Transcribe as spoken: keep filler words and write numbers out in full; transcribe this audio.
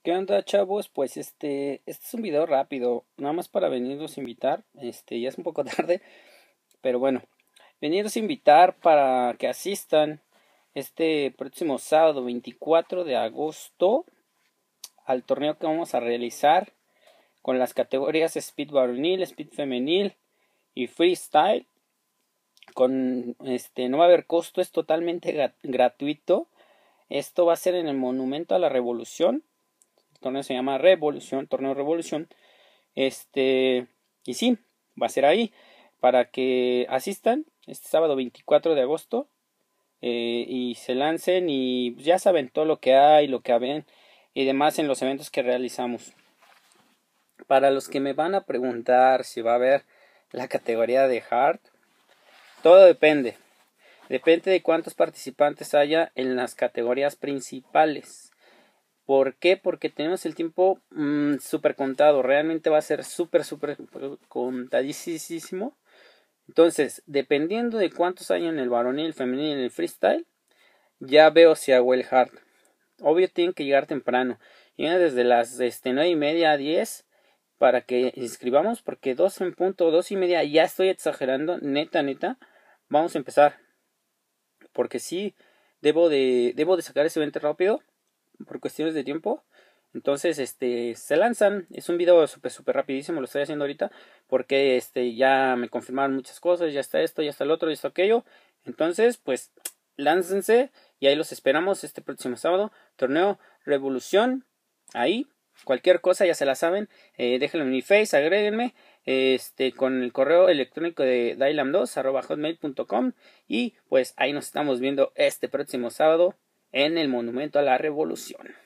¿Qué onda, chavos? Pues este, este es un video rápido, nada más para venirlos a invitar. Este, ya es un poco tarde, pero bueno, venirlos a invitar para que asistan este próximo sábado veinticuatro de agosto al torneo que vamos a realizar con las categorías Speed varonil, Speed femenil y Freestyle. Con este, no va a haber costo, es totalmente gratuito. Esto va a ser en el Monumento a la Revolución. El torneo se llama Revolución, Torneo Revolución. Este, y sí, va a ser ahí para que asistan este sábado veinticuatro de agosto eh, y se lancen y ya saben todo lo que hay, lo que ven y demás en los eventos que realizamos. Para los que me van a preguntar si va a haber la categoría de hard, todo depende. Depende de cuántos participantes haya en las categorías principales. ¿Por qué? Porque tenemos el tiempo mmm, súper contado. Realmente va a ser súper, súper contadísimo. Entonces, dependiendo de cuántos hay en el varonil, el femenil y en el freestyle, ya veo si hago el hard. Obvio, tienen que llegar temprano. Llegan desde las este, nueve y media a diez para que inscribamos, porque dos en punto, dos y media, ya estoy exagerando. Neta, neta, vamos a empezar. Porque sí, debo de, debo de sacar ese evento rápido por cuestiones de tiempo. Entonces, este, se lanzan. Es un video súper, súper rapidísimo. Lo estoy haciendo ahorita porque, este, ya me confirmaron muchas cosas. Ya está esto, ya está el otro, ya está aquello. Entonces, pues, láncense y ahí los esperamos este próximo sábado. Torneo Revolución. Ahí, cualquier cosa ya se la saben. Eh, déjenlo en mi face, agréguenme. Este, con el correo electrónico de dailam dos arroba hotmail punto com. Y pues ahí nos estamos viendo este próximo sábado en el Monumento a la Revolución.